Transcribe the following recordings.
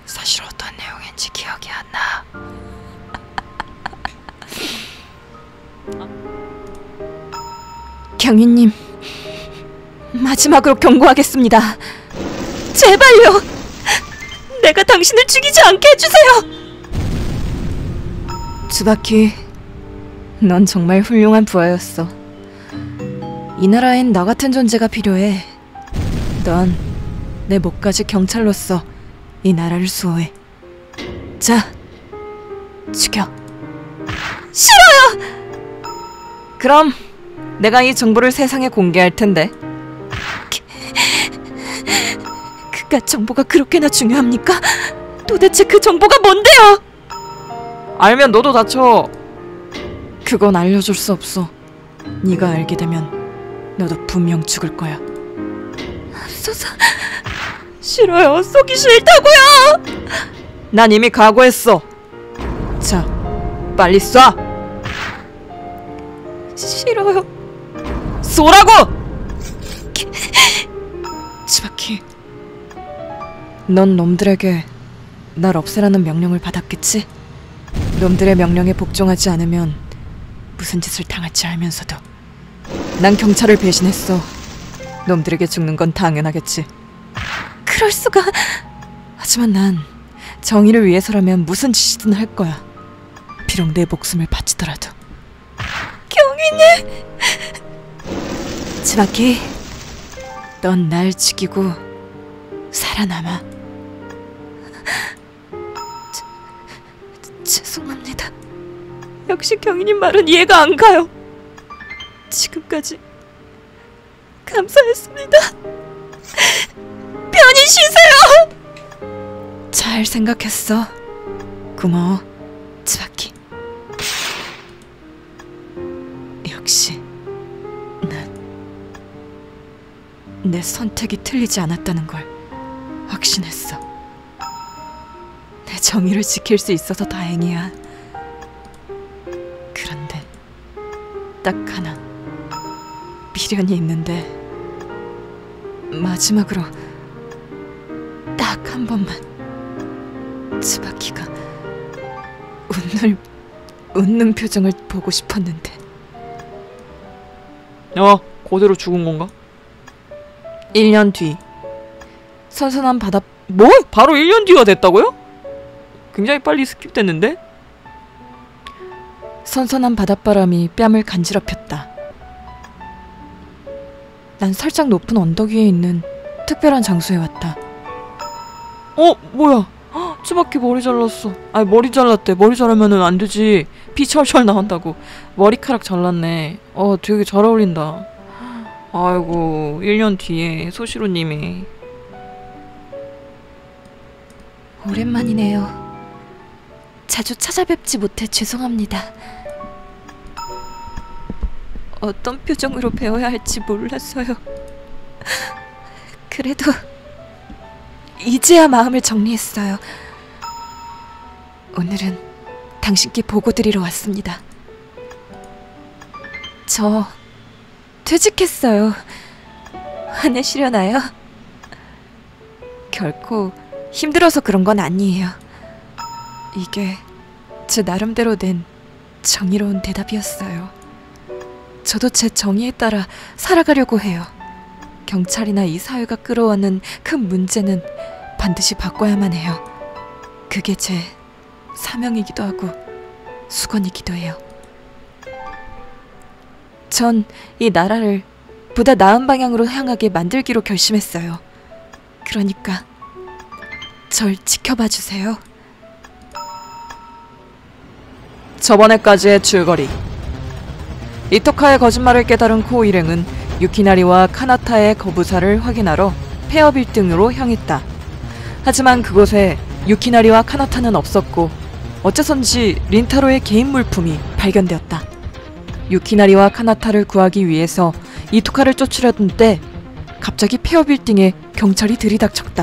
사실 어떤 내용인지 기억이 안 나. 경위님, 마지막으로 경고하겠습니다. 제발요! 내가 당신을 죽이지 않게 해주세요! 츠바키, 넌 정말 훌륭한 부하였어. 이 나라엔 너 같은 존재가 필요해. 넌 내 목까지 경찰로서 이 나라를 수호해. 자, 죽여. 싫어요! 그럼 내가 이 정보를 세상에 공개할 텐데. 그깟 정보가 그렇게나 중요합니까? 도대체 그 정보가 뭔데요? 알면 너도 다쳐. 그건 알려줄 수 없어. 네가 알게 되면 너도 분명 죽을 거야. 앞서서 싫어요. 쏘기 싫다고요. 난 이미 각오했어. 자, 빨리 쏴. 싫어요. 쏘라고! 츠바키, 넌 놈들에게 날 없애라는 명령을 받았겠지? 놈들의 명령에 복종하지 않으면 무슨 짓을 당할지 알면서도 난 경찰을 배신했어. 놈들에게 죽는 건 당연하겠지. 그럴 수가. 하지만 난 정의를 위해서라면 무슨 짓이든 할 거야. 비록 내 목숨을 바치더라도. 경위님! 츠바키, 넌 날 죽이고 살아남아. 죄송합니다. 역시 경위님 말은 이해가 안 가요. 지금까지 감사했습니다. 편히 쉬세요. 잘 생각했어. 고마워, 츠바키. 역시 난 내 선택이 틀리지 않았다는 걸 확신했어. 내 정의를 지킬 수 있어서 다행이야. 그런데 딱 하나 미련이 있는데, 마지막으로 딱 한 번만 츠바키가 웃는 표정을 보고 싶었는데. 그대로 죽은 건가? 1년 뒤 선선한 바다. 뭐? 바로 1년 뒤가 됐다고요? 굉장히 빨리 스킵됐는데? 선선한 바닷바람이 뺨을 간지럽혔다. 난 살짝 높은 언덕 위에 있는 특별한 장소에 왔다. 뭐야? 츠바키 머리 잘랐어. 아니, 머리 잘랐대. 머리 자르면은 안 되지. 피 철철 나온다고. 머리카락 잘랐네. 되게 잘 어울린다. 아이고, 1년 뒤에 소시로님이. 오랜만이네요. 자주 찾아뵙지 못해 죄송합니다. 어떤 표정으로 배워야 할지 몰라서요. 그래도 이제야 마음을 정리했어요. 오늘은 당신께 보고 드리러 왔습니다. 저 퇴직했어요. 화내시려나요? 결코 힘들어서 그런 건 아니에요. 이게 제 나름대로 낸 정의로운 대답이었어요. 저도 제 정의에 따라 살아가려고 해요. 경찰이나 이 사회가 끌어오는 큰 문제는 반드시 바꿔야만 해요. 그게 제 사명이기도 하고 수건이기도 해요. 전 이 나라를 보다 나은 방향으로 향하게 만들기로 결심했어요. 그러니까 절 지켜봐 주세요. 저번에까지의 줄거리. 이토카의 거짓말을 깨달은 코 일행은 유키나리와 카나타의 거부사를 확인하러 폐허 빌딩으로 향했다. 하지만 그곳에 유키나리와 카나타는 없었고 어째선지 린타로의 개인 물품이 발견되었다. 유키나리와 카나타를 구하기 위해서 이토카를 쫓으려던 때 갑자기 폐허 빌딩에 경찰이 들이닥쳤다.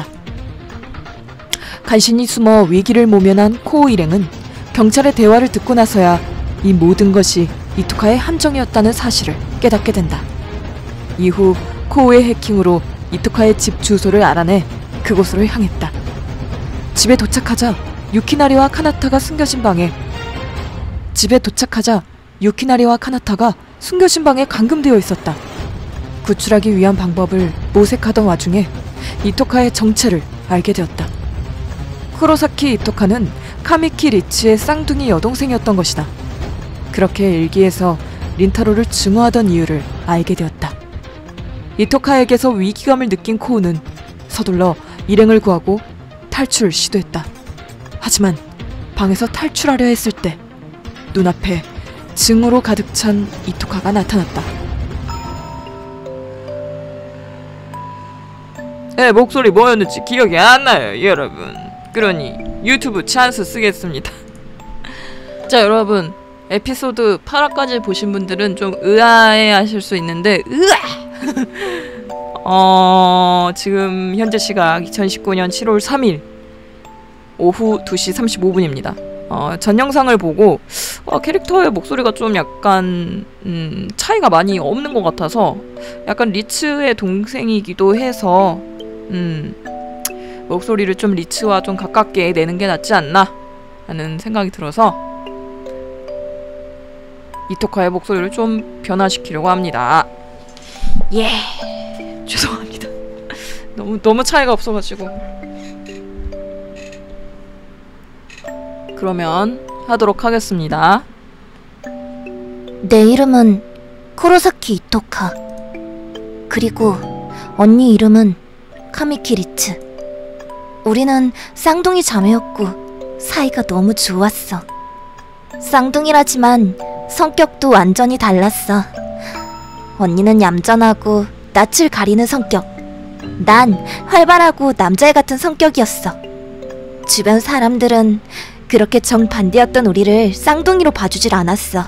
간신히 숨어 위기를 모면한 코오 일행은 경찰의 대화를 듣고 나서야 이 모든 것이 이토카의 함정이었다는 사실을 깨닫게 된다. 이후 코오의 해킹으로 이토카의 집 주소를 알아내 그곳으로 향했다. 집에 도착하자 유키나리와 카나타가 숨겨진 방에 감금되어 있었다. 구출하기 위한 방법을 모색하던 와중에 이토카의 정체를 알게 되었다. 쿠로사키 이토카는 카미키 리치의 쌍둥이 여동생이었던 것이다. 그렇게 일기에서 린타로를 증오하던 이유를 알게 되었다. 이토카에게서 위기감을 느낀 코우는 서둘러 일행을 구하고 탈출을 시도했다. 하지만 방에서 탈출하려 했을 때 눈앞에 증오로 가득 찬 이토카가 나타났다. 목소리 뭐였는지 기억이 안 나요, 여러분. 그러니 유튜브 찬스 쓰겠습니다. 자, 여러분, 에피소드 8화까지 보신 분들은 좀 의아해 하실 수 있는데 지금 현재 시각 2019년 7월 3일 오후 2시 35분입니다. 전 영상을 보고 캐릭터의 목소리가 좀 약간 차이가 많이 없는 것 같아서 약간 리츠의 동생이기도 해서 목소리를 좀 리츠와 좀 가깝게 내는 게 낫지 않나 하는 생각이 들어서 이토카의 목소리를 좀 변화시키려고 합니다. 예, 죄송합니다. 너무 차이가 없어가지고. 그러면 하도록 하겠습니다. 내 이름은 쿠로사키 이토카. 그리고 언니 이름은 카미키 리츠. 우리는 쌍둥이 자매였고 사이가 너무 좋았어. 쌍둥이라지만 성격도 완전히 달랐어. 언니는 얌전하고 낯을 가리는 성격. 난 활발하고 남자애 같은 성격이었어. 주변 사람들은 그렇게 정반대였던 우리를 쌍둥이로 봐주질 않았어.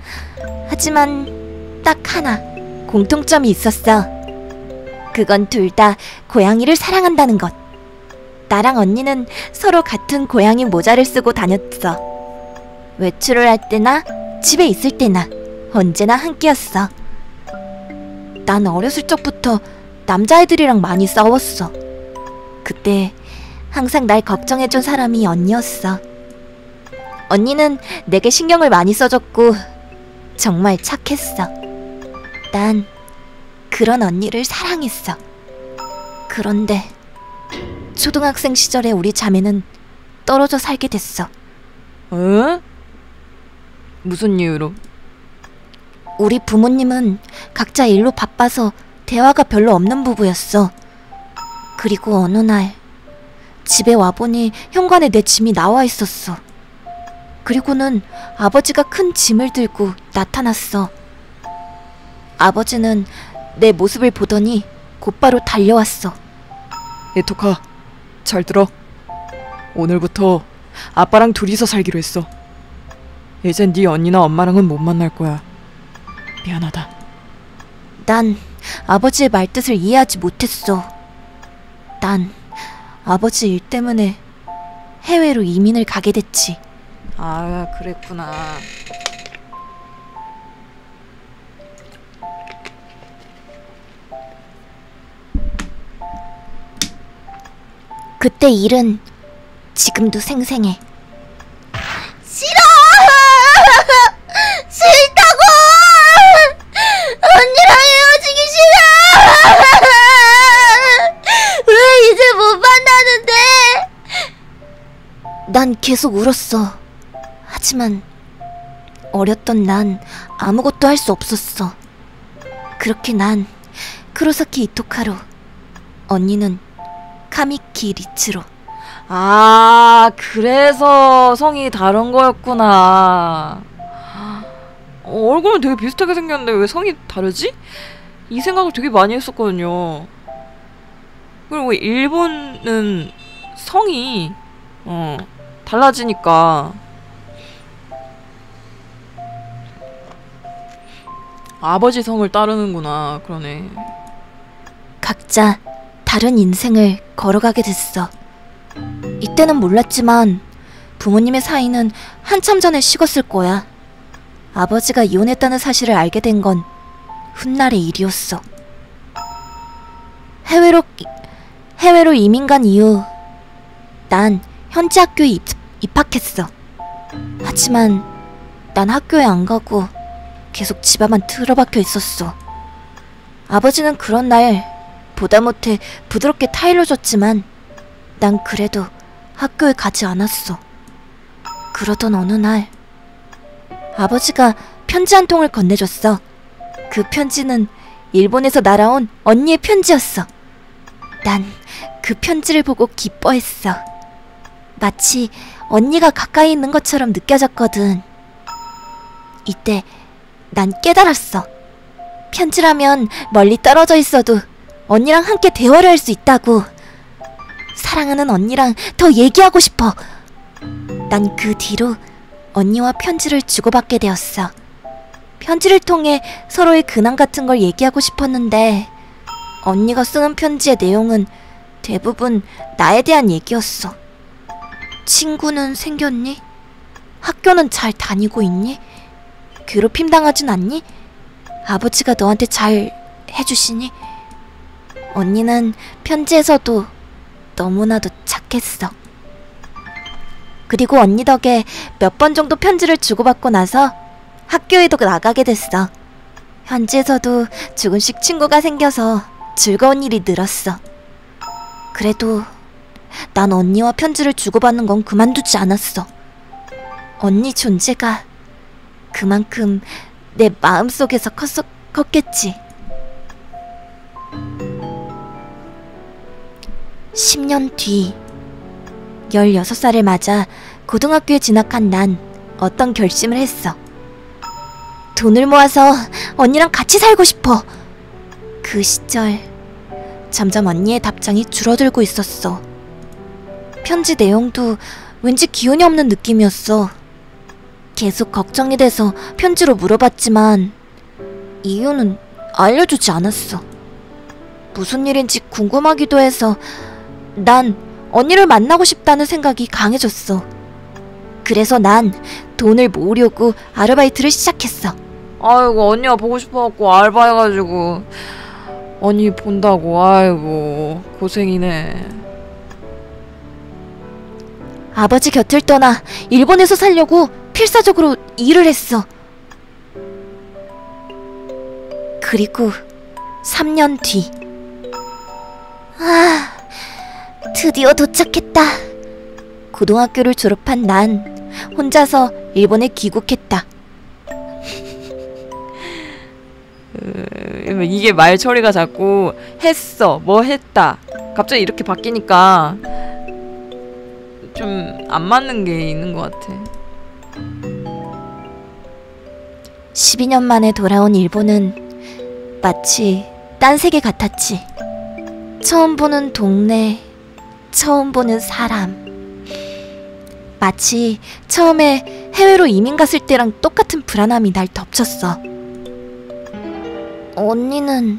하지만 딱 하나 공통점이 있었어. 그건 둘 다 고양이를 사랑한다는 것. 나랑 언니는 서로 같은 고양이 모자를 쓰고 다녔어. 외출을 할 때나 집에 있을 때나 언제나 함께였어. 난 어렸을 적부터 남자애들이랑 많이 싸웠어. 그때 항상 날 걱정해준 사람이 언니였어. 언니는 내게 신경을 많이 써줬고 정말 착했어. 난 그런 언니를 사랑했어. 그런데 초등학생 시절에 우리 자매는 떨어져 살게 됐어. 에? 무슨 이유로? 우리 부모님은 각자 일로 바빠서 대화가 별로 없는 부부였어. 그리고 어느 날 집에 와보니 현관에 내 짐이 나와 있었어. 그리고는 아버지가 큰 짐을 들고 나타났어. 아버지는 내 모습을 보더니 곧바로 달려왔어. 이토카, 잘 들어. 오늘부터 아빠랑 둘이서 살기로 했어. 이젠 네 언니나 엄마랑은 못 만날 거야. 미안하다. 난 아버지의 말뜻을 이해하지 못했어. 난 아버지 일 때문에 해외로 이민을 가게 됐지. 아, 그랬구나. 그때 일은 지금도 생생해. 싫어! 싫다고! 언니랑 헤어지기 싫어! 왜 이제 못 만나는데? 난 계속 울었어. 하지만 어렸던 난 아무것도 할 수 없었어. 그렇게 난 쿠로사키 이토카로, 언니는 카미키 리츠로. 아, 그래서 성이 다른 거였구나. 얼굴은 되게 비슷하게 생겼는데 왜 성이 다르지? 이 생각을 되게 많이 했었거든요. 그리고 일본은 성이 달라지니까 아버지 성을 따르는구나. 그러네. 각자 다른 인생을 걸어가게 됐어. 이때는 몰랐지만 부모님의 사이는 한참 전에 식었을 거야. 아버지가 이혼했다는 사실을 알게 된 건 훗날의 일이었어. 해외로 이민 간 이후 난 현지 학교에 입학했어. 하지만 난 학교에 안 가고 계속 집 앞만 틀어박혀 있었어. 아버지는 그런 날 보다 못해 부드럽게 타일러 줬지만 난 그래도 학교에 가지 않았어. 그러던 어느 날 아버지가 편지 한 통을 건네줬어. 그 편지는 일본에서 날아온 언니의 편지였어. 난 그 편지를 보고 기뻐했어. 마치 언니가 가까이 있는 것처럼 느껴졌거든. 이때 난 깨달았어. 편지라면 멀리 떨어져 있어도 언니랑 함께 대화를 할 수 있다고. 사랑하는 언니랑 더 얘기하고 싶어. 난 그 뒤로 언니와 편지를 주고받게 되었어. 편지를 통해 서로의 근황 같은 걸 얘기하고 싶었는데 언니가 쓰는 편지의 내용은 대부분 나에 대한 얘기였어. 친구는 생겼니? 학교는 잘 다니고 있니? 괴롭힘 당하진 않니? 아버지가 너한테 잘 해주시니? 언니는 편지에서도 너무나도 착했어. 그리고 언니 덕에 몇 번 정도 편지를 주고받고 나서 학교에도 나가게 됐어. 현지에서도 조금씩 친구가 생겨서 즐거운 일이 늘었어. 그래도 난 언니와 편지를 주고받는 건 그만두지 않았어. 언니 존재가 그만큼 내 마음속에서 컸겠지. 10년 뒤 16살을 맞아 고등학교에 진학한 난 어떤 결심을 했어. 돈을 모아서 언니랑 같이 살고 싶어. 그 시절 점점 언니의 답장이 줄어들고 있었어. 편지 내용도 왠지 기운이 없는 느낌이었어. 계속 걱정이 돼서 편지로 물어봤지만 이유는 알려주지 않았어. 무슨 일인지 궁금하기도 해서 난 언니를 만나고 싶다는 생각이 강해졌어. 그래서 난 돈을 모으려고 아르바이트를 시작했어. 아이고, 언니가 보고 싶어갖고 알바해가지고 언니 본다고. 아이고, 고생이네. 아버지 곁을 떠나 일본에서 살려고 필사적으로 일을 했어. 그리고 3년 뒤. 드디어 도착했다. 고등학교를 졸업한 난 혼자서 일본에 귀국했다. 이게 말 처리가 자꾸 했어, 뭐 했다 갑자기 이렇게 바뀌니까 좀 안 맞는 게 있는 것 같아. 12년 만에 돌아온 일본은 마치 딴 세계 같았지. 처음 보는 동네, 처음 보는 사람. 마치 처음에 해외로 이민 갔을 때랑 똑같은 불안함이 날 덮쳤어. 언니는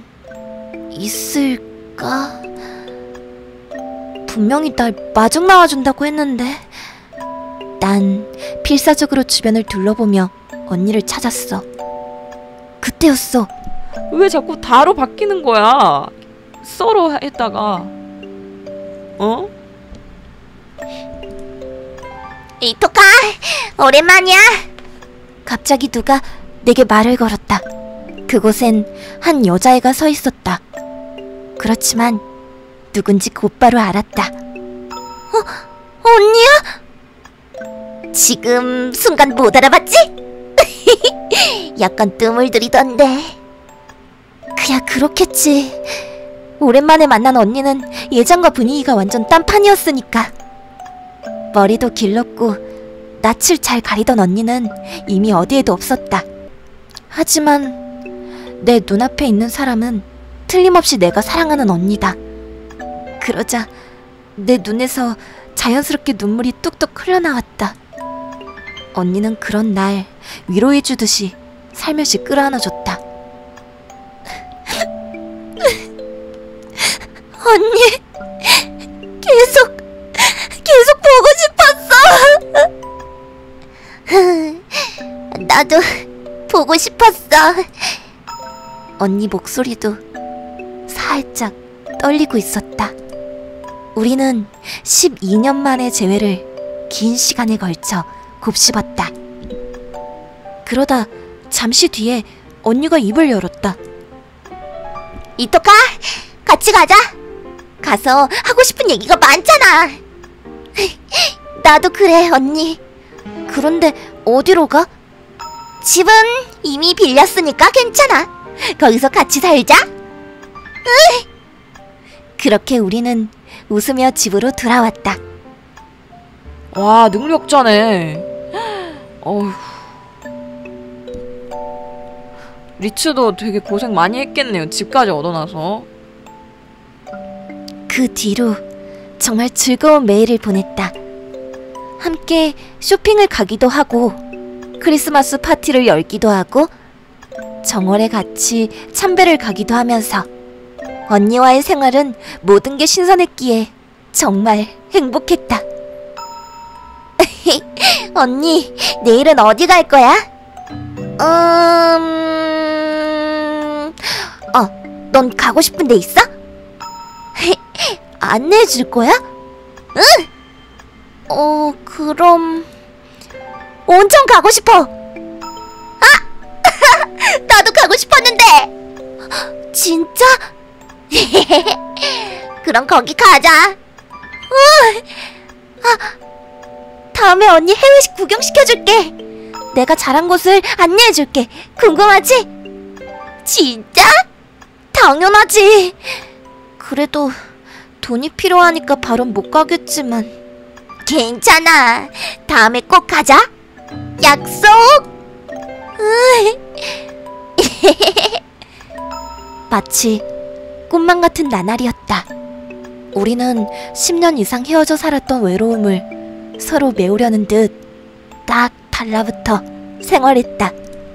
있을까? 분명히 날 마중 나와준다고 했는데. 난 필사적으로 주변을 둘러보며 언니를 찾았어. 그때였어. 왜 자꾸 다로 바뀌는 거야? 써로 했다가. 어? 이토카! 오랜만이야! 갑자기 누가 내게 말을 걸었다. 그곳엔 한 여자애가 서 있었다. 그렇지만 누군지 곧바로 알았다. 언니야? 지금 순간 못 알아봤지? 약간 뜸을 들이던데. 그야 그렇겠지. 오랜만에 만난 언니는 예전과 분위기가 완전 딴판이었으니까. 머리도 길렀고 낯을 잘 가리던 언니는 이미 어디에도 없었다. 하지만 내 눈앞에 있는 사람은 틀림없이 내가 사랑하는 언니다. 그러자 내 눈에서 자연스럽게 눈물이 뚝뚝 흘러나왔다. 언니는 그런 날 위로해주듯이 살며시 끌어안아줬다. 언니, 계속 보고 싶었어. 나도 보고 싶었어. 언니 목소리도 살짝 떨리고 있었다. 우리는 12년 만의 재회를 긴 시간에 걸쳐 곱씹었다. 그러다 잠시 뒤에 언니가 입을 열었다. 이토카, 같이 가자. 가서 하고 싶은 얘기가 많잖아. 나도 그래, 언니. 그런데 어디로 가? 집은 이미 빌렸으니까 괜찮아. 거기서 같이 살자. 그렇게 우리는 웃으며 집으로 돌아왔다. 와, 능력자네. 어휴. 리츠도 되게 고생 많이 했겠네요. 집까지 얻어놔서. 그 뒤로 정말 즐거운 매일을 보냈다. 함께 쇼핑을 가기도 하고 크리스마스 파티를 열기도 하고 정월에 같이 참배를 가기도 하면서 언니와의 생활은 모든 게 신선했기에 정말 행복했다. 언니, 내일은 어디 갈 거야? 넌 가고 싶은 데 있어? 안내해 줄 거야? 응! 그럼 온천 가고 싶어! 아! 나도 가고 싶었는데! 진짜? 그럼 거기 가자! 다음에 언니 해외식 구경시켜줄게! 내가 잘한 곳을 안내해줄게! 궁금하지? 진짜? 당연하지! 그래도 돈이 필요하니까 바로 못 가겠지만 괜찮아. 다음에 꼭 가자. 약속! 마치 꿈만 같은 나날이었다. 우리는 10년 이상 헤어져 살았던 외로움을 서로 메우려는 듯 딱 달라붙어 생활했다.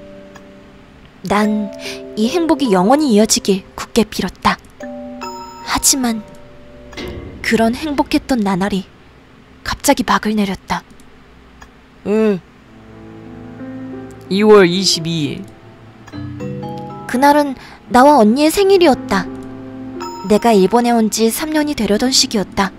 난 이 행복이 영원히 이어지길 굳게 빌었다. 하지만 그런 행복했던 나날이 갑자기 막을 내렸다. 2월 22일. 그날은 나와 언니의 생일이었다. 내가 일본에 온 지 3년이 되려던 시기였다.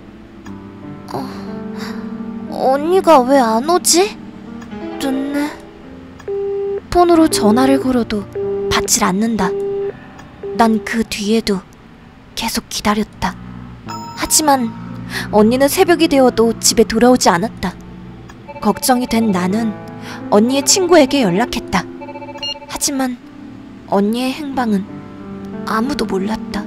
언니가 왜 안 오지? 늦네. 폰으로 전화를 걸어도 받질 않는다. 난 그 뒤에도 계속 기다렸다. 하지만 언니는 새벽이 되어도 집에 돌아오지 않았다. 걱정이 된 나는 언니의 친구에게 연락했다. 하지만 언니의 행방은 아무도 몰랐다.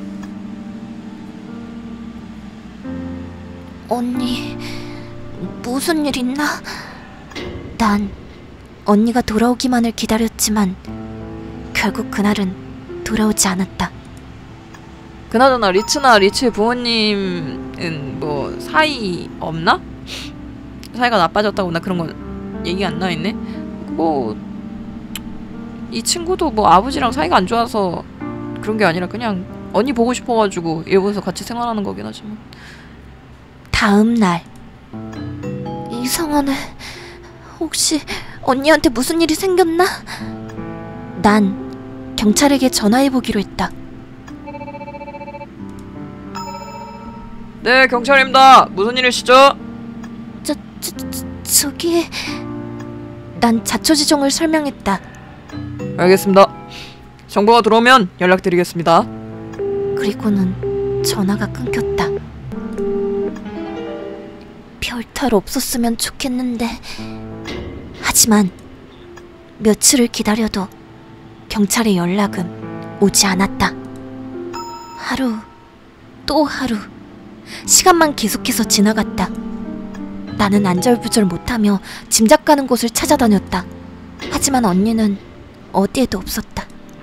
언니, 무슨 일 있나? 난 언니가 돌아오기만을 기다렸지만 결국 그날은 돌아오지 않았다. 그나저나 리츠나 리츠의 부모님은 뭐 사이 없나? 사이가 나빠졌다거나 그런 건 얘기 안 나와있네? 뭐 이 친구도 뭐 아버지랑 사이가 안 좋아서 그런 게 아니라 그냥 언니 보고 싶어가지고 일본에서 같이 생활하는 거긴 하지만. 다음 날. 이상하네. 혹시 언니한테 무슨 일이 생겼나? 난 경찰에게 전화해보기로 했다. 네, 경찰입니다. 무슨 일이시죠? 저기... 난 자초지종을 설명했다. 알겠습니다. 정보가 들어오면 연락드리겠습니다. 그리고는 전화가 끊겼다. 별탈 없었으면 좋겠는데... 하지만 며칠을 기다려도 경찰의 연락은 오지 않았다. 하루, 또 하루, 시간만 계속해서 지나갔다. 나는 안절부절 못하며 짐작 가는 곳을 찾아다녔다. 하지만 언니는 어디에도 없었다.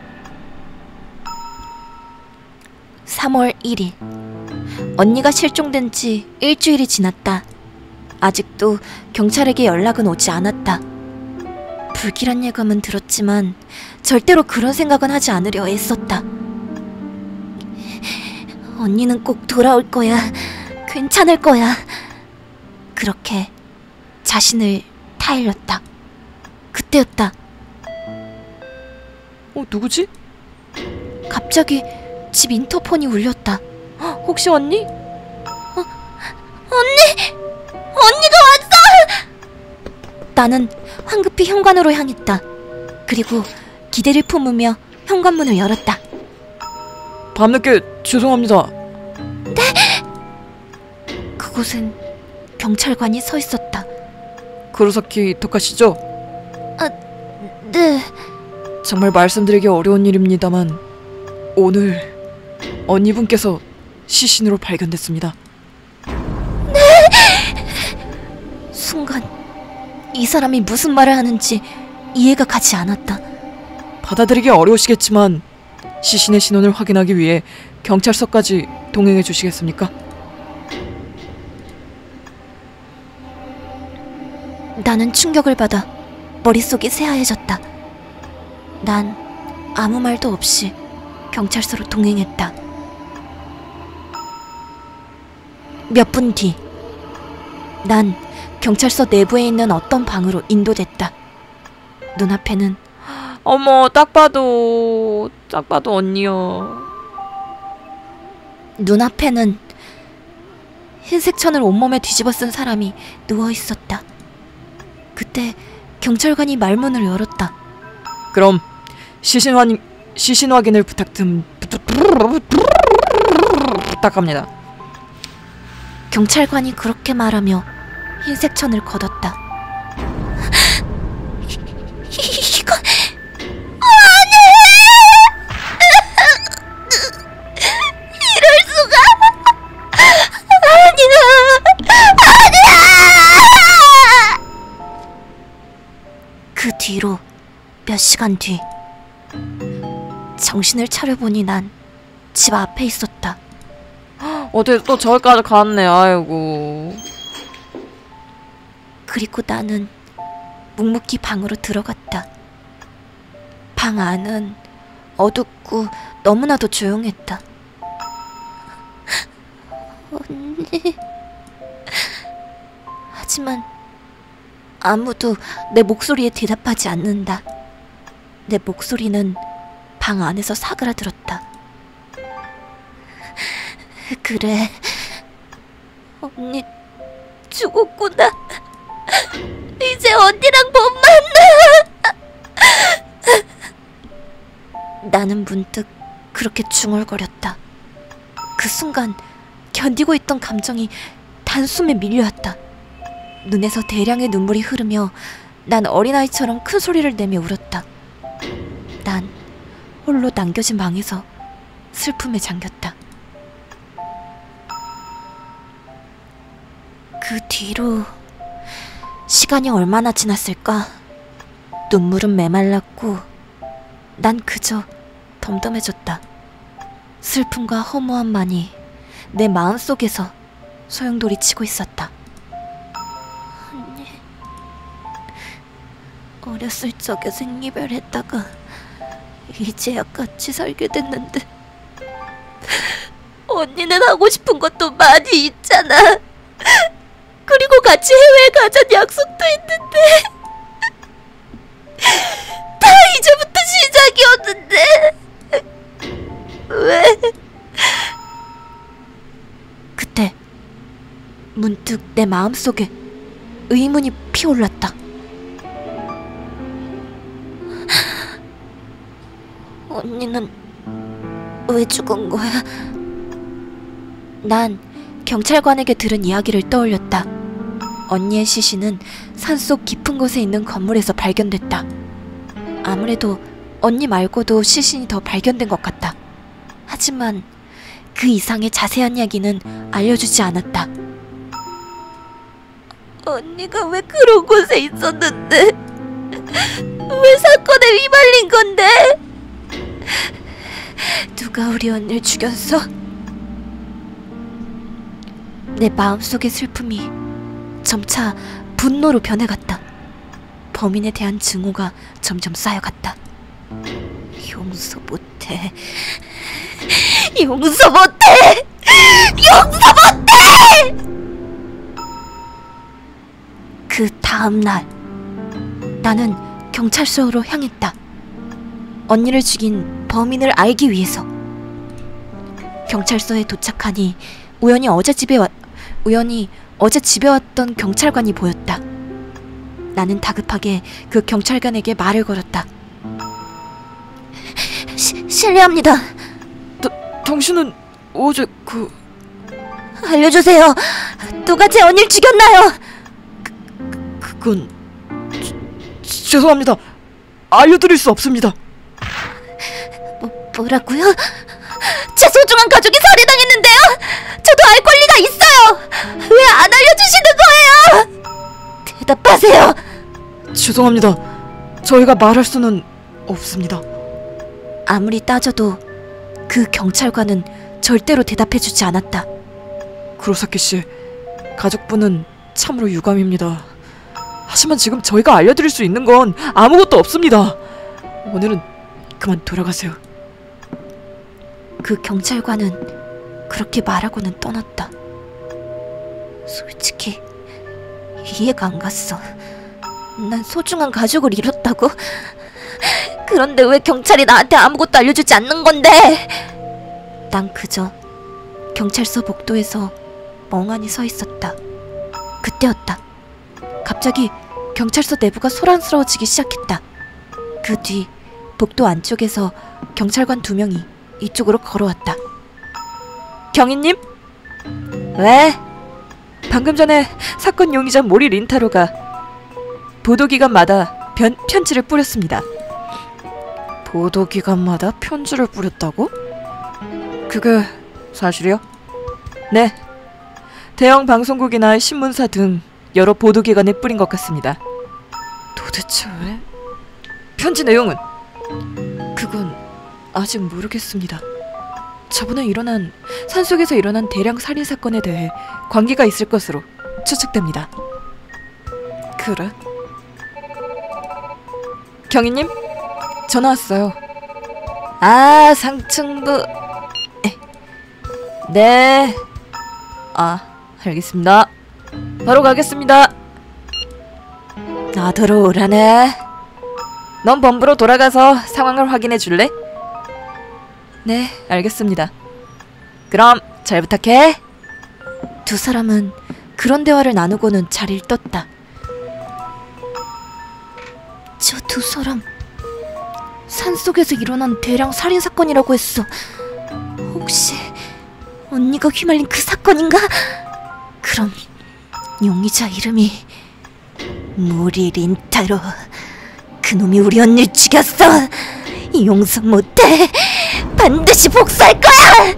3월 1일. 언니가 실종된 지 일주일이 지났다. 아직도 경찰에게 연락은 오지 않았다. 불길한 예감은 들었지만 절대로 그런 생각은 하지 않으려 애썼다. 언니는 꼭 돌아올 거야. 괜찮을 거야. 그렇게 자신을 타일렀다. 그때였다. 누구지? 갑자기 집 인터폰이 울렸다. 혹시 언니? 나는 황급히 현관으로 향했다. 그리고 기대를 품으며 현관문을 열었다. 밤늦게 죄송합니다. 그곳엔 경찰관이 서 있었다. 구로사키 토카시죠? 네. 정말 말씀드리기 어려운 일입니다만 오늘 언니분께서 시신으로 발견됐습니다. 순간 이 사람이 무슨 말을 하는지 이해가 가지 않았다. 받아들이기 어려우시겠지만 시신의 신원을 확인하기 위해 경찰서까지 동행해 주시겠습니까? 나는 충격을 받아 머릿속이 새하얘졌다. 난 아무 말도 없이 경찰서로 동행했다. 몇 분 뒤, 난 경찰서 내부에 있는 어떤 방으로 인도됐다. 눈앞에는 어머, 딱 봐도 언니요. 눈앞에는 흰색 천을 온몸에 뒤집어 쓴 사람이 누워 있었다. 그때 경찰관이 말문을 열었다. 그럼 시신 확인을 부탁합니다. 경찰관이 그렇게 말하며 흰색 천을 걷었다. 이건 안해! 이럴 수가! 아니야! 그 뒤로 몇 시간 뒤, 정신을 차려보니 난 집 앞에 있었다. 어떻게 또 저기까지 갔네. 아이고. 그리고 나는 묵묵히 방으로 들어갔다. 방 안은 어둡고 너무나도 조용했다. 언니... 하지만 아무도 내 목소리에 대답하지 않는다. 내 목소리는 방 안에서 사그라들었다. 그래, 언니 죽었구나. 이제 언니랑 못 만나. 나는 문득 그렇게 중얼거렸다. 그 순간 견디고 있던 감정이 단숨에 밀려왔다. 눈에서 대량의 눈물이 흐르며 난 어린아이처럼 큰 소리를 내며 울었다. 난 홀로 남겨진 방에서 슬픔에 잠겼다. 그 뒤로 시간이 얼마나 지났을까? 눈물은 메말랐고 난 그저 덤덤해졌다. 슬픔과 허무함만이 내 마음속에서 소용돌이 치고 있었다. 언니, 어렸을 적에 생이별했다가 이제야 같이 살게 됐는데 언니는 하고 싶은 것도 많이 있잖아. 그리고 같이 해외에 가자는 약속도 했는데 다 이제부터 시작이었는데 왜? 그때 문득 내 마음속에 의문이 피어올랐다. 언니는 왜 죽은 거야? 난 경찰관에게 들은 이야기를 떠올렸다. 언니의 시신은 산속 깊은 곳에 있는 건물에서 발견됐다. 아무래도 언니 말고도 시신이 더 발견된 것 같다. 하지만 그 이상의 자세한 이야기는 알려주지 않았다. 언니가 왜 그런 곳에 있었는데? 왜 사건에 휘말린 건데? 누가 우리 언니를 죽였어? 내 마음속의 슬픔이 점차 분노로 변해갔다. 범인에 대한 증오가 점점 쌓여갔다. 용서 못해. 용서 못해! 용서 못해! 그 다음 날 나는 경찰서로 향했다. 언니를 죽인 범인을 알기 위해서. 경찰서에 도착하니 우연히 어제 집에 왔던 경찰관이 보였다. 나는 다급하게 그 경찰관에게 말을 걸었다. 실례합니다. 당신은 어제 알려주세요. 누가 제 언니를 죽였나요? 그건 죄송합니다. 알려드릴 수 없습니다. 뭐라고요? 제 소중한 가족이 살해당했는데요. 저도 알 권리가 있어요. 왜 안 알려주시는 거예요? 대답하세요. 죄송합니다. 저희가 말할 수는 없습니다. 아무리 따져도 그 경찰관은 절대로 대답해주지 않았다. 구로사키 씨, 가족분은 참으로 유감입니다. 하지만 지금 저희가 알려드릴 수 있는 건 아무것도 없습니다. 오늘은 그만 돌아가세요. 그 경찰관은 그렇게 말하고는 떠났다. 솔직히 이해가 안 갔어. 난 소중한 가족을 잃었다고? 그런데 왜 경찰이 나한테 아무것도 알려주지 않는 건데? 난 그저 경찰서 복도에서 멍하니 서 있었다. 그때였다. 갑자기 경찰서 내부가 소란스러워지기 시작했다. 그 뒤 복도 안쪽에서 경찰관 2명이 이쪽으로 걸어왔다. 경위님? 왜? 방금 전에 사건 용의자 모리 린타로가 보도기관마다 편지를 뿌렸습니다. 보도기관마다 편지를 뿌렸다고? 그게 사실이요? 네. 대형 방송국이나 신문사 등 여러 보도기관에 뿌린 것 같습니다. 도대체 왜? 편지 내용은? 그건 아직 모르겠습니다. 저번에 일어난 산속에서 일어난 대량 살인 사건에 대해 관계가 있을 것으로 추측됩니다. 그래? 경위님? 전화 왔어요. 아, 상층부. 네. 알겠습니다. 바로 가겠습니다. 나더러 오라네. 넌 본부로 돌아가서 상황을 확인해 줄래? 네, 알겠습니다. 그럼 잘 부탁해. 두 사람은 그런 대화를 나누고는 자리를 떴다. 저 두 사람 산속에서 일어난 대량 살인 사건이라고 했어. 혹시 언니가 휘말린 그 사건인가? 그럼 용의자 이름이 모리 린타로. 그놈이 우리 언니를 죽였어. 용서 못해. 반드시 복수할 거야.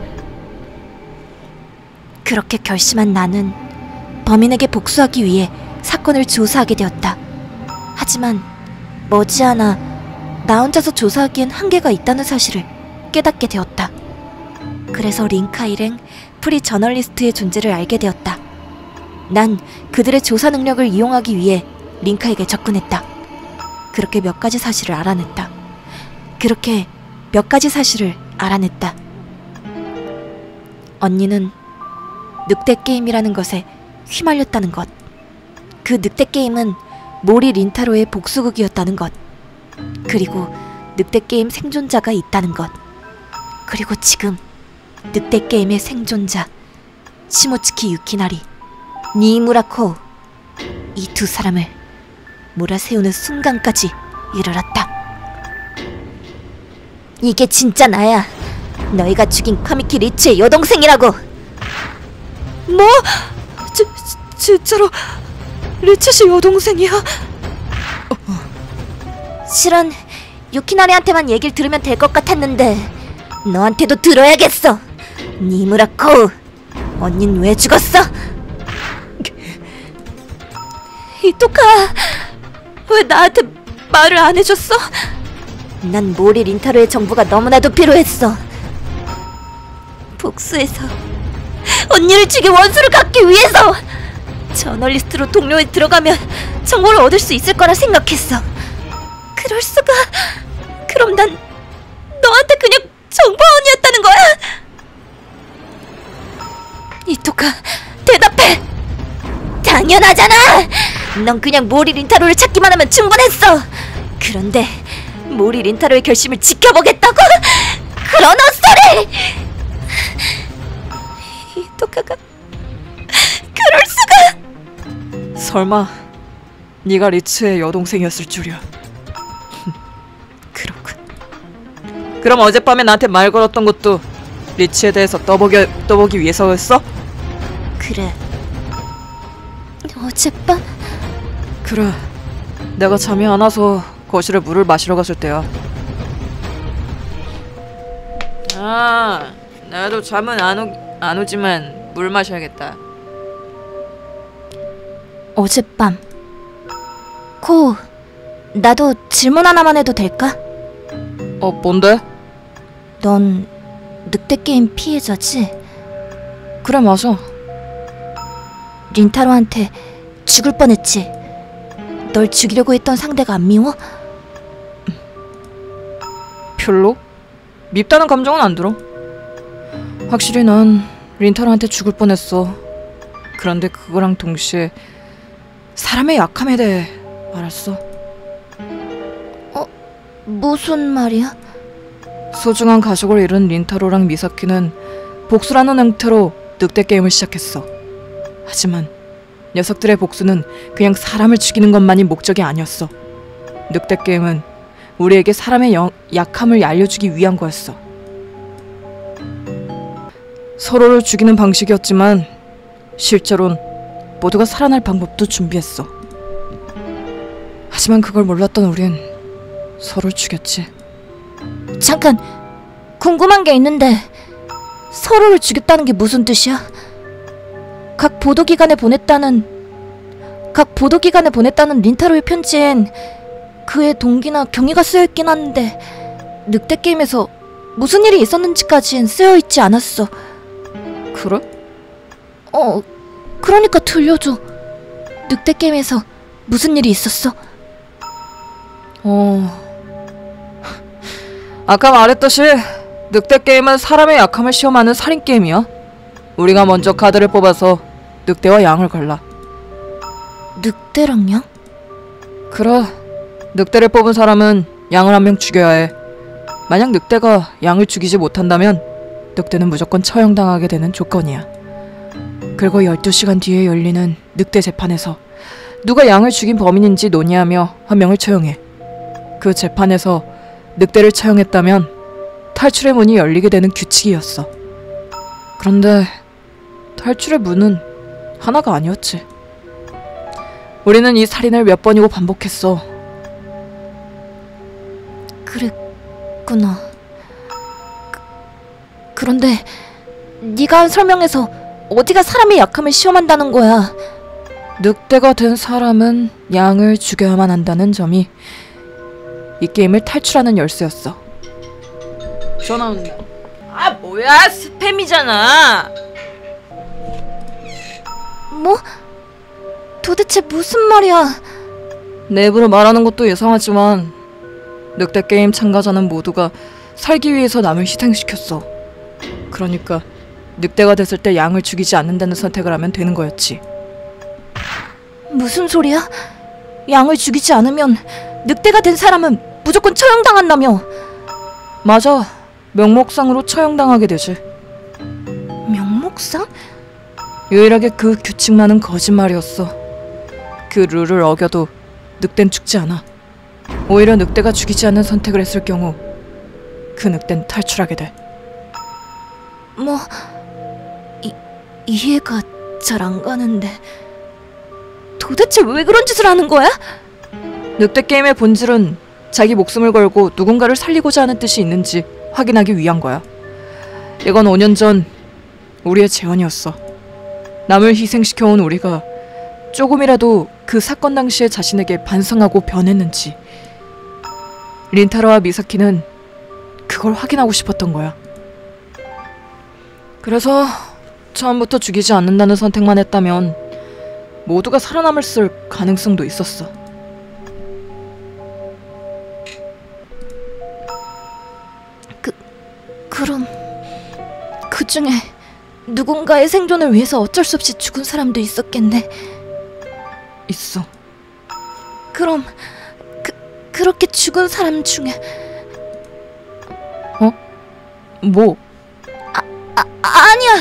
그렇게 결심한 나는 범인에게 복수하기 위해 사건을 조사하게 되었다. 하지만 머지않아 나 혼자서 조사하기엔 한계가 있다는 사실을 깨닫게 되었다. 그래서 린카 일행 프리 저널리스트의 존재를 알게 되었다. 난 그들의 조사 능력을 이용하기 위해 린카에게 접근했다. 그렇게 몇 가지 사실을 알아냈다. 언니는 늑대 게임이라는 것에 휘말렸다는 것. 그 늑대 게임은 모리 린타로의 복수극이었다는 것. 그리고 늑대 게임 생존자가 있다는 것. 그리고 지금 늑대 게임의 생존자 시모츠키 유키나리, 니무라 코우, 이 두 사람을 몰아세우는 순간까지 이르렀다. 이게 진짜 나야. 너희가 죽인 카미키 리츠의 여동생이라고. 뭐? 진짜로 리츠씨 여동생이야? 실은 유키나리한테만 얘기를 들으면 될 것 같았는데 너한테도 들어야겠어. 니무라 코우, 언닌 왜 죽었어? 이토카, 왜 나한테 말을 안 해줬어? 난 모리 린타로의 정보가 너무나도 필요했어. 복수해서 언니를 죽인 원수를 갚기 위해서. 저널리스트로 동료에 들어가면 정보를 얻을 수 있을 거라 생각했어. 그럴 수가. 그럼 난 너한테 그냥 정보원이었다는 거야? 이토카, 대답해. 당연하잖아. 넌 그냥 모리 린타로를 찾기만 하면 충분했어. 그런데 모리 린타로의 결심을 지켜보겠다고? 그런 헛소리! 이토카가 그럴 수가. 설마 네가 리츠의 여동생이었을 줄이야. 그렇군. 그럼 어젯밤에 나한테 말 걸었던 것도 리츠에 대해서 떠보기 위해서였어? 그래. 어젯밤? 그래. 내가 잠이 안 와서 거실에 물을 마시러 갔을 때야. 아, 나도 잠은 안 오지만 물 마셔야겠다. 어젯밤. 코, 나도 질문 하나만 해도 될까? 뭔데? 넌 늑대 게임 피해자지? 그래, 맞아. 린타로한테 죽을 뻔했지? 널 죽이려고 했던 상대가 안 미워? 별로? 밉다는 감정은 안 들어. 확실히 난 린타로한테 죽을 뻔했어. 그런데 그거랑 동시에 사람의 약함에 대해 알았어. 무슨 말이야? 소중한 가족을 잃은 린타로랑 미사키는 복수라는 형태로 늑대 게임을 시작했어. 하지만 녀석들의 복수는 그냥 사람을 죽이는 것만이 목적이 아니었어. 늑대 게임은 우리에게 사람의 약함을 알려주기 위한 거였어. 서로를 죽이는 방식이었지만 실제론 모두가 살아날 방법도 준비했어. 하지만 그걸 몰랐던 우린 서로를 죽였지. 잠깐, 궁금한 게 있는데 서로를 죽였다는 게 무슨 뜻이야? 각 보도기관에 보냈다는 린타로의 편지엔 그의 동기나 경위가 쓰여있긴 한데 늑대 게임에서 무슨 일이 있었는지까지는 쓰여있지 않았어. 그래? 그러니까 들려줘. 늑대 게임에서 무슨 일이 있었어? 아까 말했듯이 늑대 게임은 사람의 약함을 시험하는 살인 게임이야. 우리가 먼저 카드를 뽑아서 늑대와 양을 골라. 늑대랑 양? 그래. 늑대를 뽑은 사람은 양을 한 명 죽여야 해. 만약 늑대가 양을 죽이지 못한다면 늑대는 무조건 처형당하게 되는 조건이야. 그리고 12시간 뒤에 열리는 늑대 재판에서 누가 양을 죽인 범인인지 논의하며 한 명을 처형해. 그 재판에서 늑대를 처형했다면 탈출의 문이 열리게 되는 규칙이었어. 그런데 탈출의 문은 하나가 아니었지. 우리는 이 살인을 몇 번이고 반복했어. 그랬구나. 그런데 네가 한 설명에서 어디가 사람의 약함을 시험한다는 거야? 늑대가 된 사람은 양을 죽여야만 한다는 점이 이 게임을 탈출하는 열쇠였어. 전화 온다. 아, 뭐야? 스팸이잖아. 뭐? 도대체 무슨 말이야? 내 입으로 말하는 것도 이상하지만 늑대 게임 참가자는 모두가 살기 위해서 남을 희생시켰어. 그러니까 늑대가 됐을 때 양을 죽이지 않는다는 선택을 하면 되는 거였지. 무슨 소리야? 양을 죽이지 않으면 늑대가 된 사람은 무조건 처형당한다며. 맞아. 명목상으로 처형당하게 되지. 명목상? 유일하게 그 규칙만은 거짓말이었어. 그 룰을 어겨도 늑대는 죽지 않아. 오히려 늑대가 죽이지 않는 선택을 했을 경우 그 늑대는 탈출하게 돼. 뭐... 이해가 잘 안 가는데... 도대체 왜 그런 짓을 하는 거야? 늑대 게임의 본질은 자기 목숨을 걸고 누군가를 살리고자 하는 뜻이 있는지 확인하기 위한 거야. 이건 5년 전 우리의 재현이었어. 남을 희생시켜온 우리가 조금이라도 그 사건 당시에 자신에게 반성하고 변했는지. 린타로와 미사키는 그걸 확인하고 싶었던 거야. 그래서 처음부터 죽이지 않는다는 선택만 했다면 모두가 살아남을 가능성도 있었어. 그럼 그 중에 누군가의 생존을 위해서 어쩔 수 없이 죽은 사람도 있었겠네. 있어. 그럼 그렇게 죽은 사람 중에 뭐? 아니야.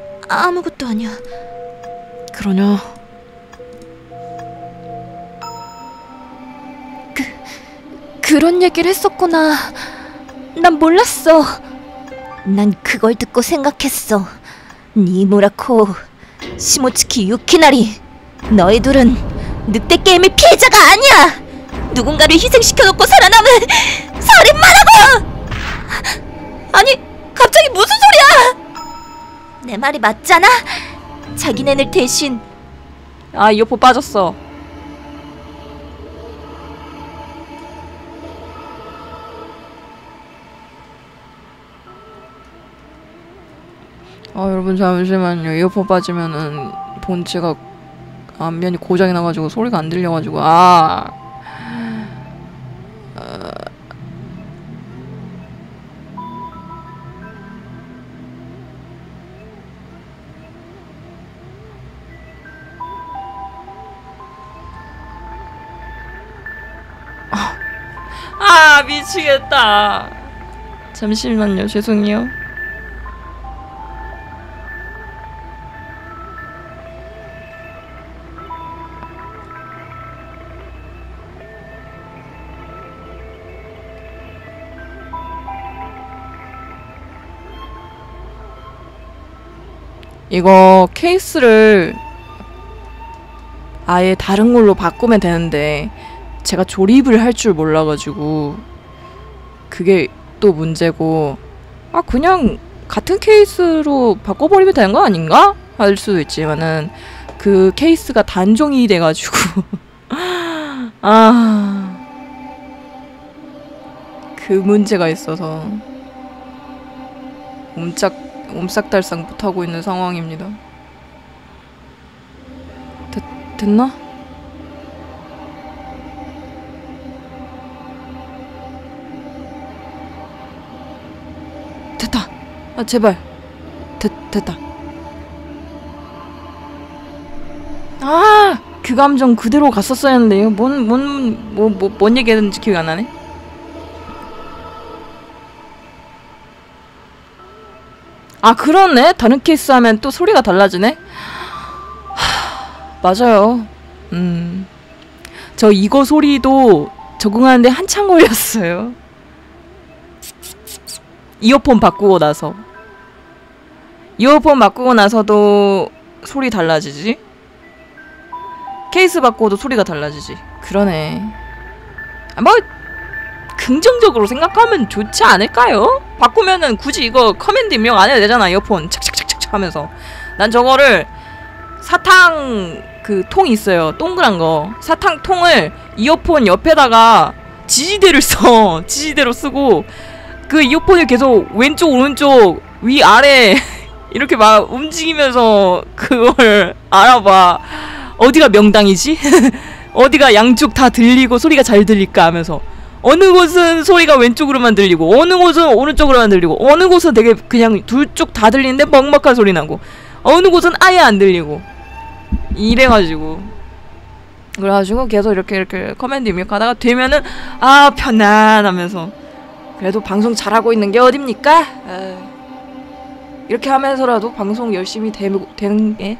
아무것도 아니야. 그러냐? 그런 얘기를 했었구나. 난 몰랐어. 난 그걸 듣고 생각했어. 니무라코, 시모츠키 유키나리, 너희 둘은 늑대 게임의 피해자가 아니야. 누군가를 희생시켜놓고 살아남은 살인마라고! 아니, 갑자기 무슨 소리야? 내 말이 맞잖아? 자기네들 대신. 아, 이어폰 빠졌어. 아, 여러분 잠시만요. 이어폰 빠지면은 본체가 안면이 고장이 나가지고 소리가 안 들려가지고 미치겠다. 잠시만요. 죄송해요. 이거 케이스를 아예 다른 걸로 바꾸면 되는데 제가 조립을 할 줄 몰라가지고 그게 또 문제고, 그냥 같은 케이스로 바꿔버리면 되는 거 아닌가? 할 수도 있지만은 그 케이스가 단종이 돼가지고 그 문제가 있어서 옴싹달싹 못하고 있는 상황입니다. 됐나? 됐다. 제발. 됐다. 그 감정 그대로 갔었어야 했는데요. 뭔 얘기했는지 기억이 안 나네. 그러네. 다른 케이스 하면 또 소리가 달라지네. 맞아요. 저 이거 소리도 적응하는데 한참 걸렸어요. 이어폰 바꾸고 나서도 소리 달라지지? 케이스 바꿔도 소리가 달라지지. 그러네. 긍정적으로 생각하면 좋지 않을까요? 바꾸면은 굳이 이거 커맨드 입력 안 해도 되잖아. 이어폰 착착착착 하면서. 난 저거를 사탕 그 통 있어요. 동그란 거. 사탕 통을 이어폰 옆에다가 지지대를 써. 지지대로 쓰고 그 이어폰을 계속 왼쪽 오른쪽 위 아래 이렇게 막 움직이면서 그걸 알아봐. 어디가 명당이지? 어디가 양쪽 다 들리고 소리가 잘 들릴까 하면서 어느 곳은 소리가 왼쪽으로만 들리고 어느 곳은 오른쪽으로만 들리고 어느 곳은 되게 그냥 둘 쪽 다 들리는데 먹먹한 소리 나고 어느 곳은 아예 안 들리고 이래가지고 그래가지고 계속 이렇게 커맨드 입력하다가 되면은 편안하면서 그래도 방송 잘하고 있는 게 어딥니까? 이렇게 하면서라도 방송 열심히 되는 게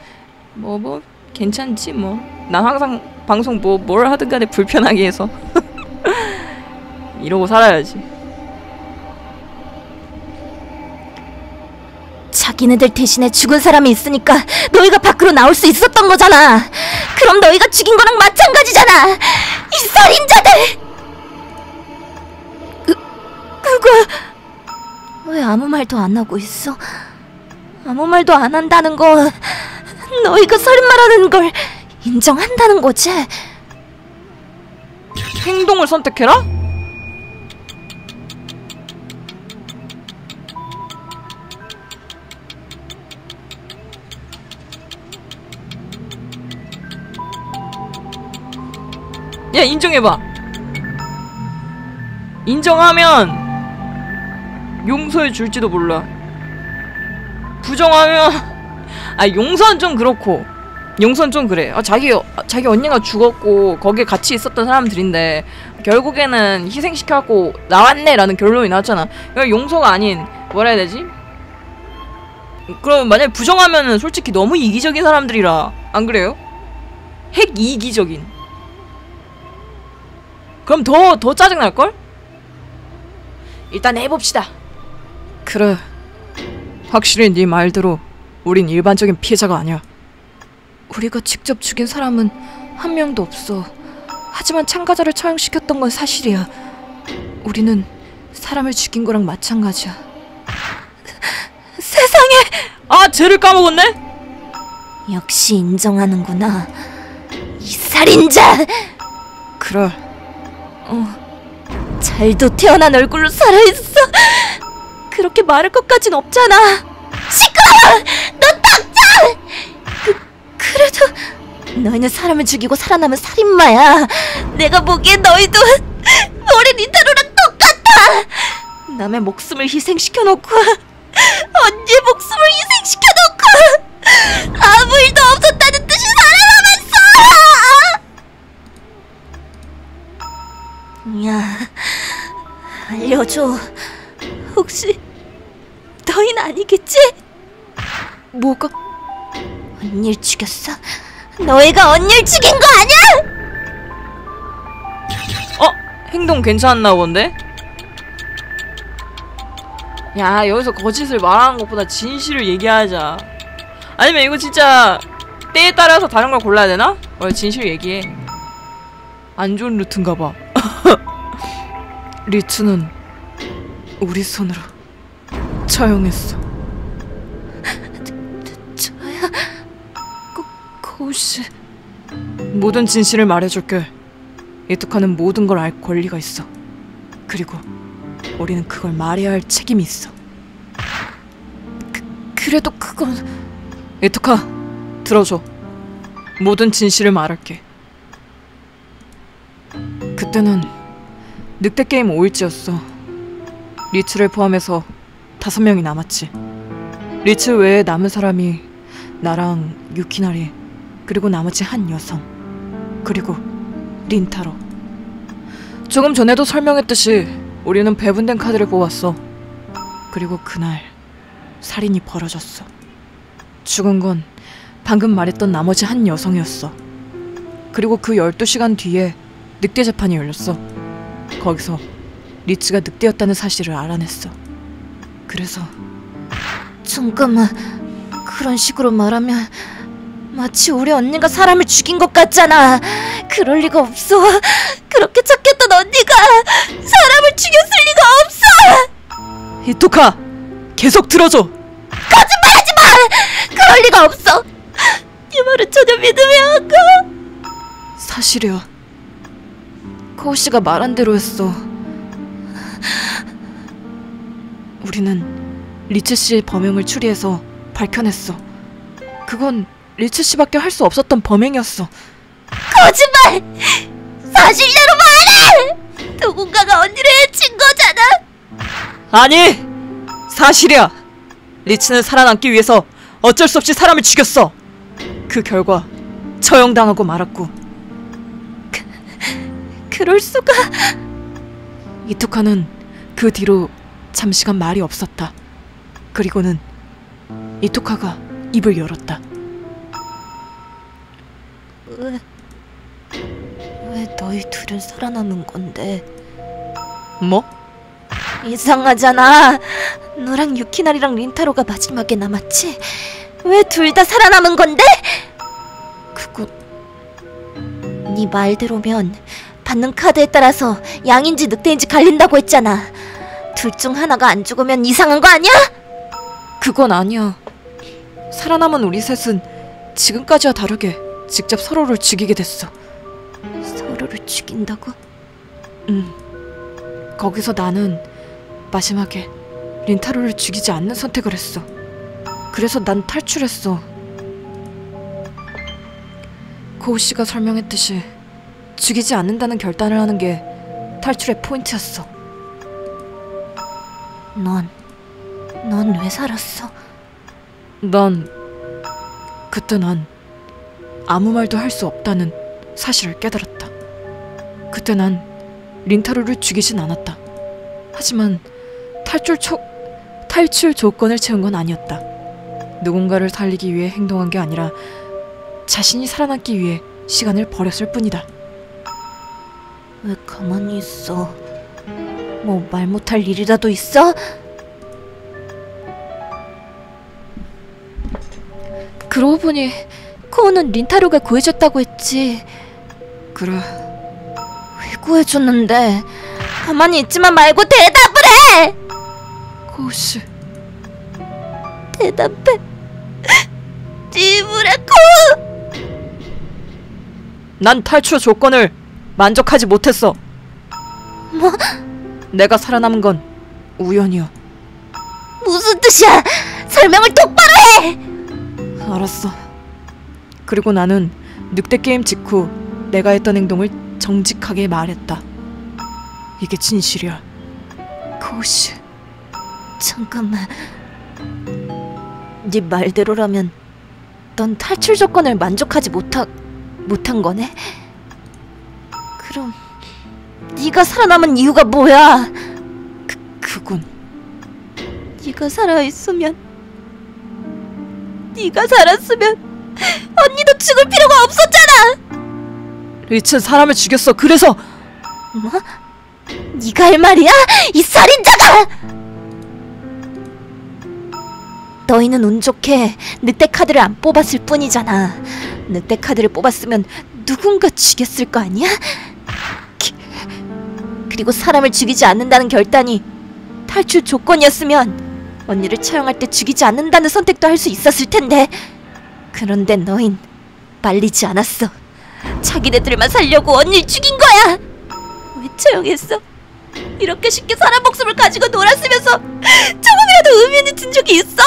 괜찮지 뭐. 난 항상 방송 뭘 하든 간에 불편하게 해서 이러고 살아야지. 자기네들 대신에 죽은 사람이 있으니까 너희가 밖으로 나올 수 있었던 거잖아. 그럼 너희가 죽인 거랑 마찬가지잖아. 이 살인자들! 그거 왜 아무 말도 안 하고 있어? 아무 말도 안 한다는 거 너희가 살인마라는 걸 인정한다는 거지? 행동을 선택해라? 야, 인정해봐. 인정하면 용서해 줄지도 몰라. 부정하면 용서는 좀 그렇고. 용서는 좀 그래. 자기 언니가 죽었고 거기에 같이 있었던 사람들인데 결국에는 희생시켜갖고 나왔네 라는 결론이 나왔잖아. 용서가 아닌 뭐라 해야 되지? 그럼 만약에 부정하면은 솔직히 너무 이기적인 사람들이라 안 그래요? 핵 이기적인. 그럼 더 짜증날걸? 일단 해봅시다. 그래. 확실히 네 말대로 우린 일반적인 피해자가 아니야. 우리가 직접 죽인 사람은 한 명도 없어. 하지만 참가자를 처형시켰던 건 사실이야. 우리는 사람을 죽인 거랑 마찬가지야. 세상에! 아, 쟤를 까먹었네? 역시 인정하는구나. 이 살인자! 그래. 잘도 태어난 얼굴로 살아있어. 그렇게 말할 것까진 없잖아. 시끄러워! 너 닥쳐! 그래도 너희는 사람을 죽이고 살아남은 살인마야. 내가 보기엔 너희도 우리 리타루랑 똑같아. 남의 목숨을 희생시켜놓고 언니의 목숨을 희생시켜놓고 아무 일도 없었다는 듯이 살아남았어. 야, 알려줘. 혹시 너희는 아니겠지? 뭐가? 언니를 죽였어? 너희가 언니를 죽인 거 아니야? 행동 괜찮았나 본데? 야, 여기서 거짓을 말하는 것보다 진실을 얘기하자. 아니면 이거 진짜 때에 따라서 다른 걸 골라야 되나? 진실 얘기해. 안 좋은 루트인가 봐. 리츠는 우리 손으로 처형했어. 저야... 코우씨, 모든 진실을 말해줄게. 이토카는 모든 걸 알 권리가 있어. 그리고 우리는 그걸 말해야 할 책임이 있어. 그래도 그건... 이토카, 들어줘. 모든 진실을 말할게. 그때는 늑대게임 5일째였어. 리츠를 포함해서 5명이 남았지. 리츠 외에 남은 사람이 나랑 유키나리, 그리고 나머지 한 여성, 그리고 린타로. 조금 전에도 설명했듯이 우리는 배분된 카드를 뽑았어. 그리고 그날 살인이 벌어졌어. 죽은 건 방금 말했던 나머지 한 여성이었어. 그리고 그 12시간 뒤에 늑대 재판이 열렸어. 거기서 리츠가 늑대였다는 사실을 알아냈어. 그래서... 잠깐만, 그런 식으로 말하면 마치 우리 언니가 사람을 죽인 것 같잖아. 그럴 리가 없어. 그렇게 착했던 언니가 사람을 죽였을 리가 없어. 이토카! 계속 들어줘! 거짓말하지 마! 그럴 리가 없어. 이 말은 전혀 믿음이 안 가. 사실이야. 코우씨가 말한 대로 했어. 우리는 리츠씨의 범행을 추리해서 밝혀냈어. 그건 리츠씨밖에 할 수 없었던 범행이었어. 거짓말! 사실대로 말해! 누군가가 언니를 해친 거잖아. 아니! 사실이야! 리츠는 살아남기 위해서 어쩔 수 없이 사람을 죽였어. 그 결과 처형당하고 말았고. 그럴 수가... 이토카는 그 뒤로 잠시간 말이 없었다. 그리고는 이토카가 입을 열었다. 왜 너희 둘은 살아남은 건데? 뭐? 이상하잖아. 너랑 유키나리랑 린타로가 마지막에 남았지? 왜 둘 다 살아남은 건데? 그건... 네 말대로면 받는 카드에 따라서 양인지 늑대인지 갈린다고 했잖아. 둘 중 하나가 안 죽으면 이상한 거 아니야? 그건 아니야. 살아남은 우리 셋은 지금까지와 다르게 직접 서로를 죽이게 됐어. 서로를 죽인다고? 응. 거기서 나는 마지막에 린타로를 죽이지 않는 선택을 했어. 그래서 난 탈출했어. 코우씨가 설명했듯이 죽이지 않는다는 결단을 하는 게 탈출의 포인트였어. 넌 왜 살았어? 그때 난 아무 말도 할 수 없다는 사실을 깨달았다. 그때 난 린타로를 죽이진 않았다. 하지만 탈출 조건을 채운 건 아니었다. 누군가를 살리기 위해 행동한 게 아니라 자신이 살아남기 위해 시간을 버렸을 뿐이다. 왜 가만히 있어? 뭐 말 못할 일이라도 있어? 그러고 보니 코우는 린타로가 구해줬다고 했지. 그래. 왜 구해줬는데? 가만히 있지만 말고 대답을 해! 코우씨. 대답해. 지브라 코우! 난 탈출 조건을 만족하지 못했어. 뭐? 내가 살아남은 건 우연이야. 무슨 뜻이야? 설명을 똑바로 해! 알았어. 그리고 나는 늑대 게임 직후 내가 했던 행동을 정직하게 말했다. 이게 진실이야. 코우씨. 잠깐만. 네 말대로라면 넌 탈출 조건을 만족하지 못한 거네? 그럼 네가 살아남은 이유가 뭐야? 그건 네가 살았으면 언니도 죽을 필요가 없었잖아! 리츠는 사람을 죽였어. 그래서 뭐? 네가 할 말이야? 이 살인자가! 너희는 운 좋게 늑대 카드를 안 뽑았을 뿐이잖아. 늑대 카드를 뽑았으면 누군가 죽였을 거 아니야? 그리고 사람을 죽이지 않는다는 결단이 탈출 조건이었으면 언니를 처형할 때 죽이지 않는다는 선택도 할 수 있었을 텐데. 그런데 너흰 말리지 않았어. 자기네들만 살려고 언니를 죽인 거야. 왜 처형했어? 이렇게 쉽게 사람 목숨을 가지고 놀았으면서 조금이라도 의미 있는 진 적이 있어?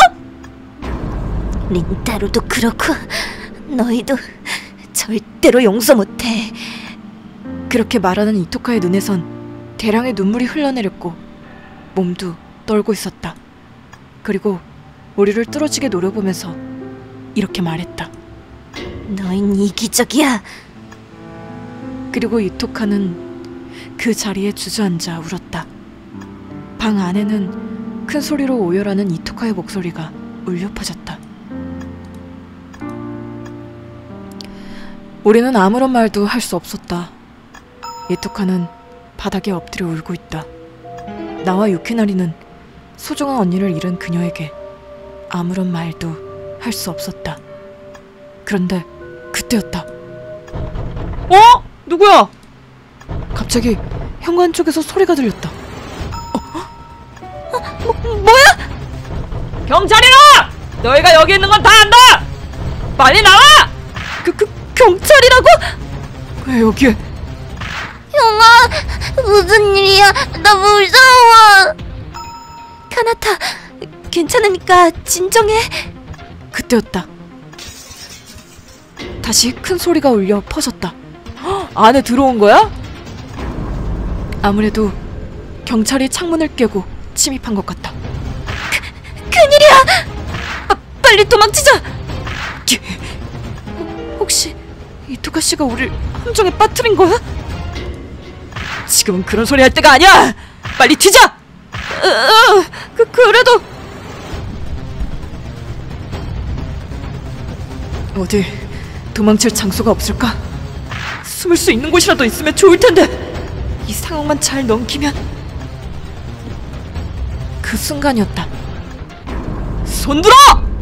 린타로도 그렇고 너희도 절대로 용서 못해. 그렇게 말하는 이토카의 눈에선 대량의 눈물이 흘러내렸고 몸도 떨고 있었다. 그리고 우리를 뚫어지게 노려보면서 이렇게 말했다. 너흰 이기적이야. 그리고 이토카는 그 자리에 주저앉아 울었다. 방 안에는 큰 소리로 오열하는 이토카의 목소리가 울려 퍼졌다. 우리는 아무런 말도 할 수 없었다. 이토카는 바닥에 엎드려 울고 있다. 나와 유키나리는 소중한 언니를 잃은 그녀에게 아무런 말도 할 수 없었다. 그런데 그때였다. 어? 누구야? 갑자기 현관 쪽에서 소리가 들렸다. 뭐야? 경찰이라! 너희가 여기 있는 건 다 안다! 빨리 나와! 경찰이라고? 왜 여기에? 형아, 무슨 일이야? 나 무서워. 카나타, 괜찮으니까 진정해. 그때였다. 다시 큰 소리가 울려 퍼졌다. 헉, 안에 들어온 거야? 아무래도 경찰이 창문을 깨고 침입한 것 같다. 큰일이야! 빨리 도망치자! 혹시 이토카 씨가 우릴 함정에 빠뜨린 거야? 지금은 그런 소리 할 때가 아니야! 빨리 튀자! 그래도 어디 도망칠 장소가 없을까? 숨을 수 있는 곳이라도 있으면 좋을 텐데. 이 상황만 잘 넘기면. 그 순간이었다. 손들어!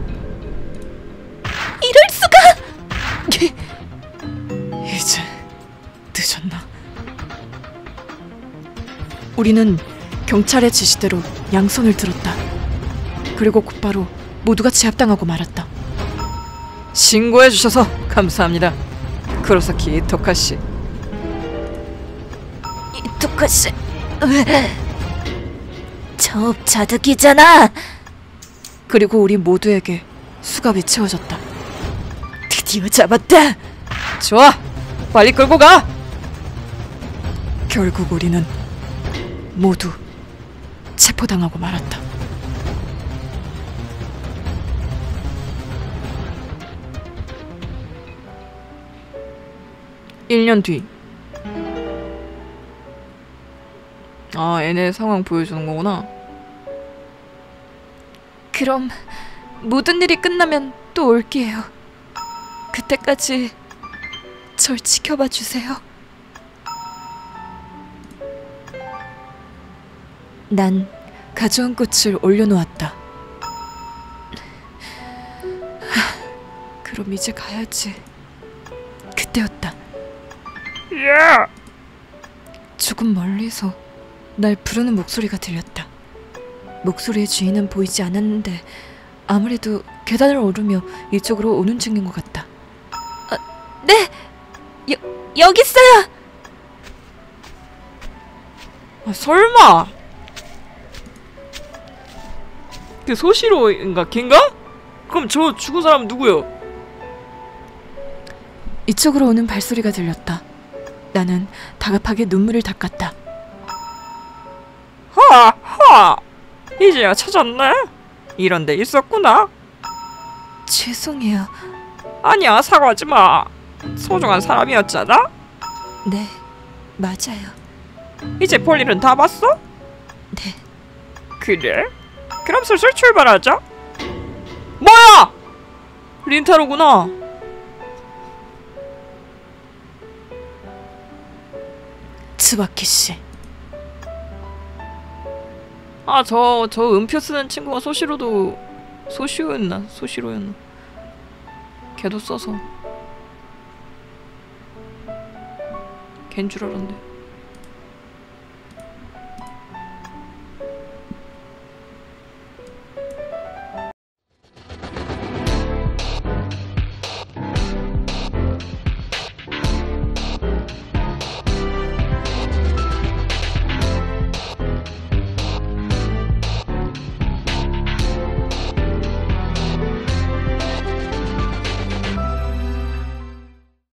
이럴 수가! 이제 늦었나? 우리는 경찰의 지시대로 양손을 들었다. 그리고 곧바로 모두가 제압당하고 말았다. 신고해주셔서 감사합니다. 쿠로사키 이토카 씨. 이토카 씨, 왜? 자업자득이잖아. 그리고 우리 모두에게 수갑이 채워졌다. 드디어 잡았다. 좋아, 빨리 끌고 가. 결국 우리는 모두 체포당하고 말았다. (1년) 뒤. 아, 얘네 상황 보여주는 거구나. 그럼 모든 일이 끝나면 또 올게요. 그때까지 절 지켜봐 주세요. 난 가져온 꽃을 올려놓았다. 그럼 이제 가야지. 그때였다. 야! 조금 멀리서 날 부르는 목소리가 들렸다. 목소리의 주인은 보이지 않았는데 아무래도 계단을 오르며 이쪽으로 오는 중인 것 같다. 네! 여기 있어요! 설마! 그 소시로인가 걔인가? 그럼 저 죽은 사람 누구요? 이쪽으로 오는 발소리가 들렸다. 나는 다급하게 눈물을 닦았다. 하하! 이제야 찾았네? 이런 데 있었구나? 죄송해요. 아니야, 사과하지 마. 소중한 사람이었잖아? 네, 맞아요. 이제 볼 일은 다 봤어? 네. 그래? 그럼 슬슬 출발하자. 뭐야! 린타로구나. 츠바키 씨. 아, 저 음표 쓰는 친구가 소시로였나? 걔도 써서 걘 줄 알았는데.